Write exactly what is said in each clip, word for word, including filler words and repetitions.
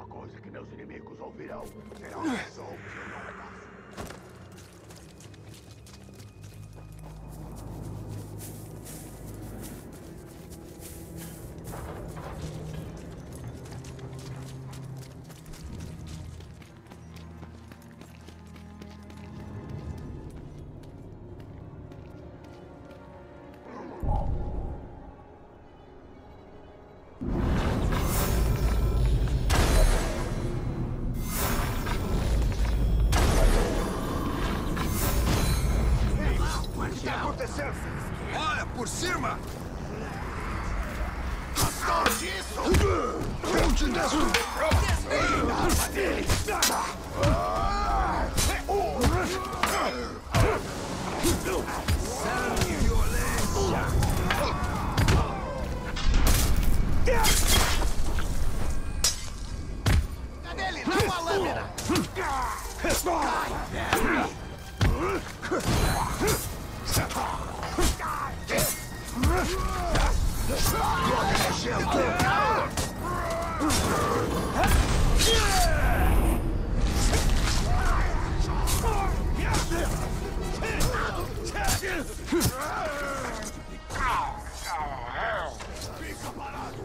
última coisa que meus inimigos ouvirão será uma versão que eu não faço. Olha, por cima! Eu te destruo! Sangue e violência! Cadê ele? Dá uma lâmina! Fica parado!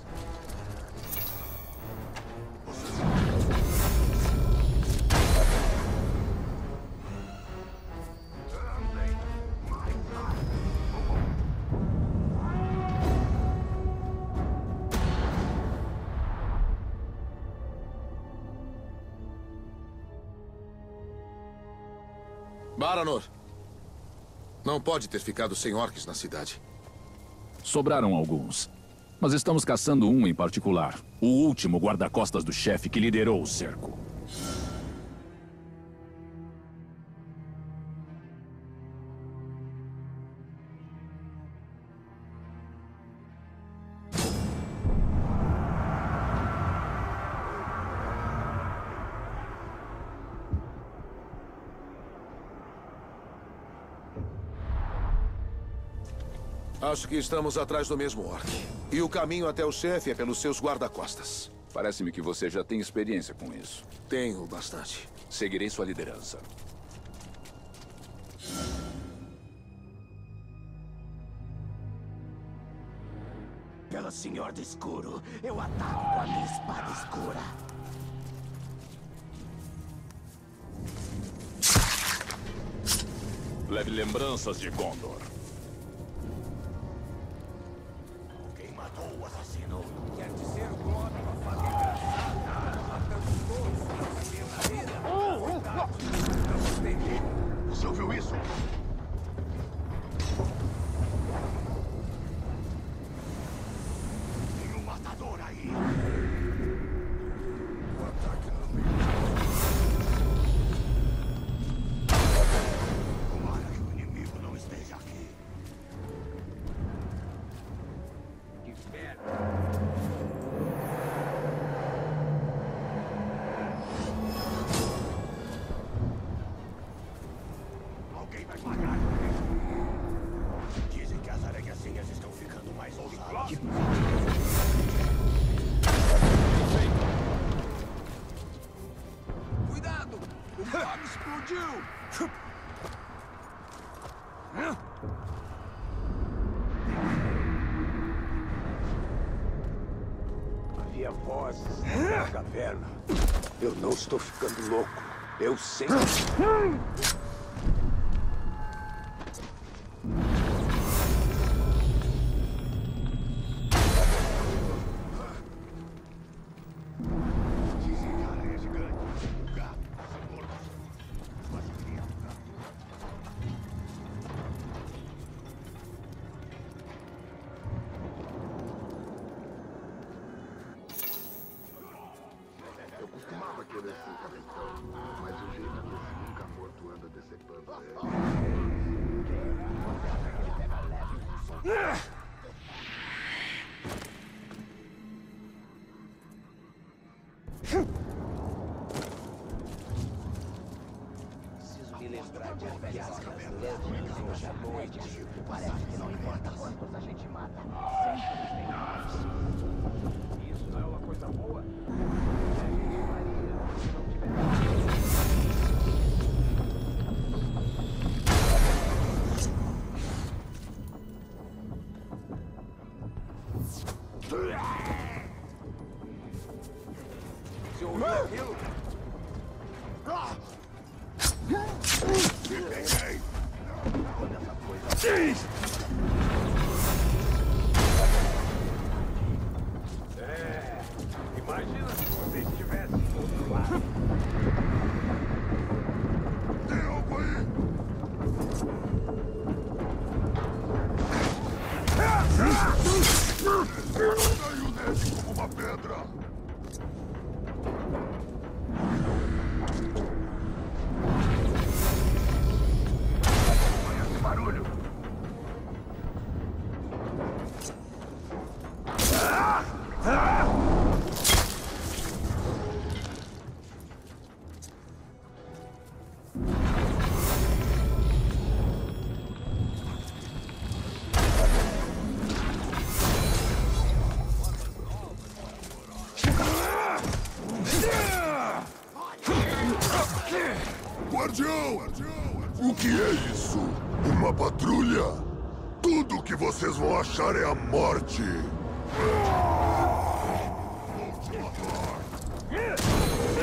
Baranor! Não pode ter ficado sem orcs na cidade. Sobraram alguns. Mas estamos caçando um em particular. O último guarda-costas do chefe que liderou o cerco. Acho que estamos atrás do mesmo orc. E o caminho até o chefe é pelos seus guarda-costas. Parece-me que você já tem experiência com isso. Tenho bastante. Seguirei sua liderança. Pelo Senhor do Escuro, eu ataco com a minha espada escura. Leve lembranças de Gondor. Quem matou o assassino? Quer dizer o Gob com a faca engraçada, matando todos na vida. Você ouviu isso? Tem um matador aí. O ataque no meio. Tomara que o inimigo não esteja aqui. Que merda. Alguém vai pagar. Dizem que as aranhazinhas estão ficando mais ousadas. Cuidado! O Gob explodiu! Havia vozes na caverna. Eu não estou ficando louco. Eu sei. Dizem que a aranha é gigante. O gato, os mortos. Mas criança. Eu costumava querer ser capitão, mas o jeito que esse nunca morto anda decepando é... Preciso me lembrar de enviar as lâminas hoje à noite. Parece que não importa quantos a gente mata. Sempre tem mais. Isso não é uma coisa boa? Você ouviu aquilo? Me peguei! Olha essa coisa. É, imagina se você estivesse do outro lado. Tem algo aí! Caiu nele como uma pedra! Olha esse barulho. Guardião! O que é isso? Uma patrulha? Tudo que vocês vão achar é a morte! Vou te matar!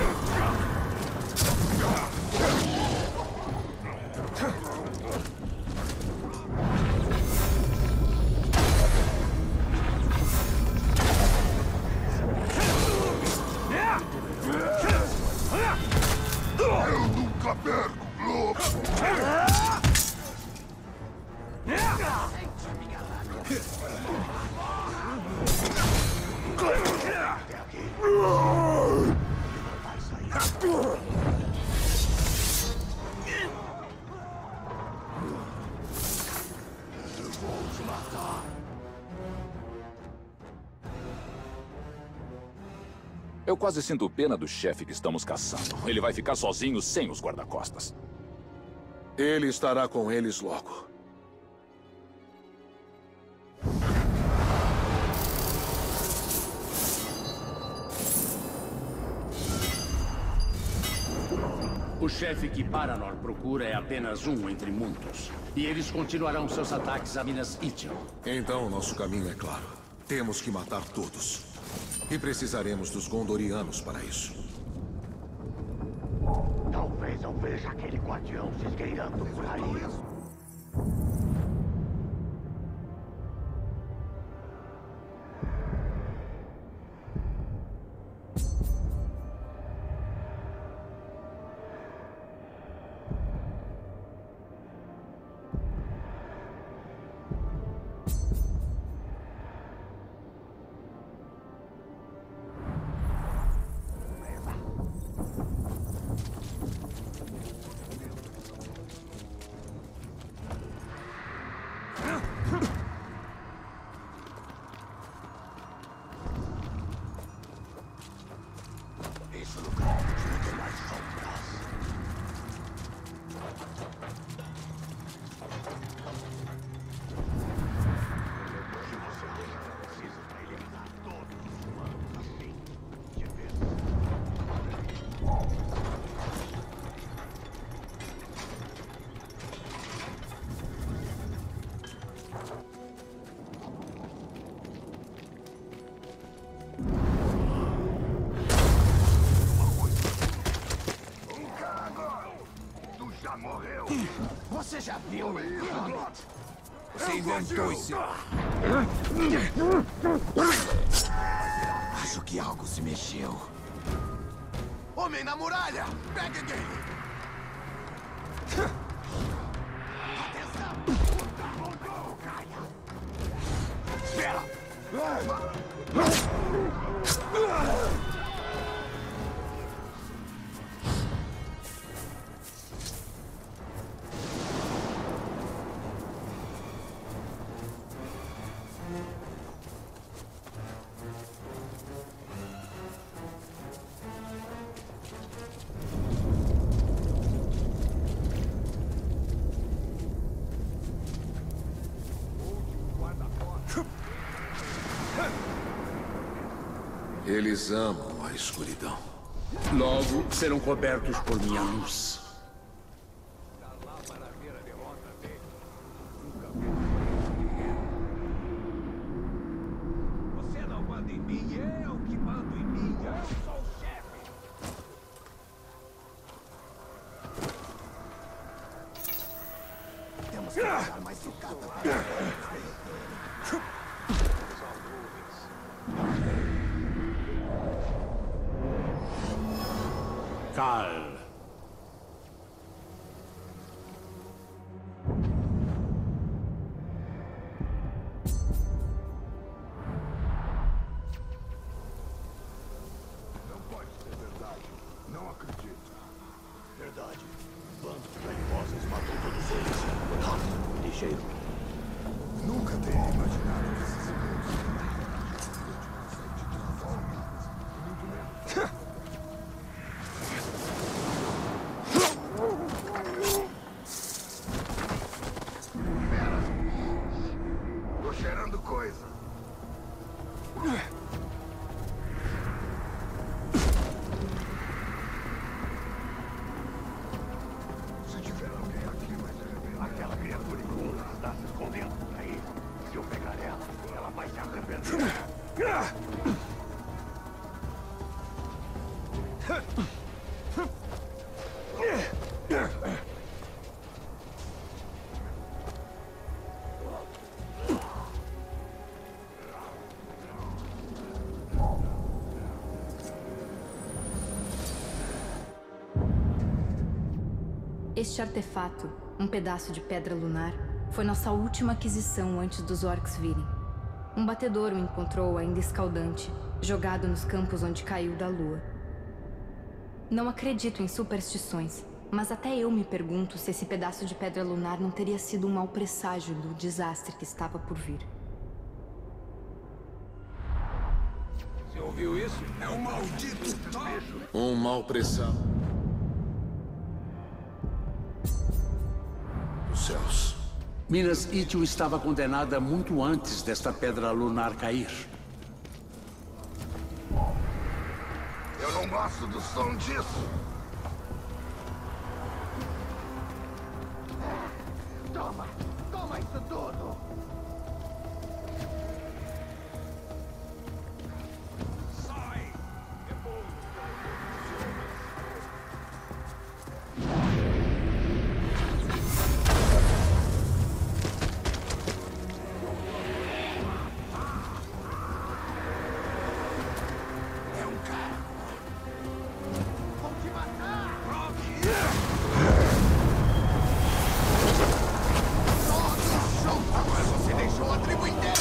Eu nunca perco, Globo! Eu quase sinto pena do chefe que estamos caçando. Ele vai ficar sozinho sem os guarda-costas. Ele estará com eles logo. O chefe que Paranor procura é apenas um entre muitos. E eles continuarão seus ataques a Minas Ithil. Então, nosso caminho é claro. Temos que matar todos. E precisaremos dos Gondorianos para isso. Talvez eu veja aquele guardião se esgueirando por aí. Esse lugar não tem mais sombras. Se você não precisa para eliminar todos os humanos assim, de vez. Já morreu! Você já viu? Você inventou isso! Acho que algo se mexeu. Homem na muralha! Pegue dele! Atenção! Voltou, Caia! Espera! Eles amam a escuridão. Logo, serão cobertos por minha luz. Você não manda em mim, eu que mando em mim. Eu sou o chefe. Temos que pegar mais sucata para... Carl. Não pode ser verdade. Não acredito. Verdade. Bando de traidores matou todos eles. Rápido, ligeiro. Nunca teria imaginado que esses segundos... Tô cheirando coisa. Se tiver alguém aqui, vai se arrepender. Aquela criatura imunda está se escondendo por aí. Se eu pegar ela, ela vai se arrepender. Este artefato, um pedaço de pedra lunar, foi nossa última aquisição antes dos orcs virem. Um batedor o encontrou ainda escaldante, jogado nos campos onde caiu da lua. Não acredito em superstições, mas até eu me pergunto se esse pedaço de pedra lunar não teria sido um mau presságio do desastre que estava por vir. Você ouviu isso? É um maldito bicho. Um mau presságio. Os céus. Minas Ithil estava condenada muito antes desta pedra lunar cair. Eu não gosto do som disso. Toma! Toma isso tudo! Sai! É um cara. Vou te matar! Agora você deixou a tribo inteira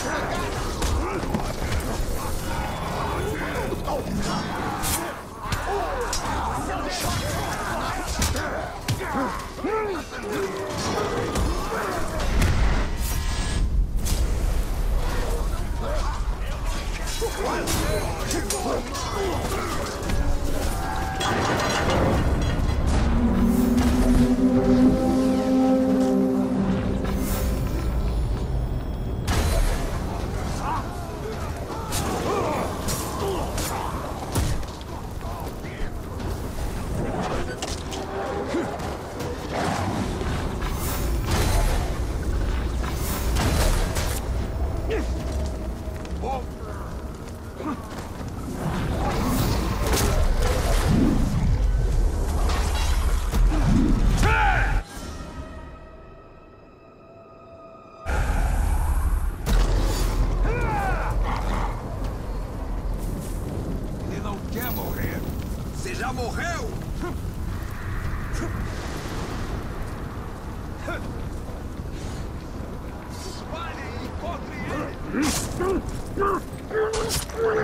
Ele não quer morrer! Você já morreu! Espalhe e encontre ele!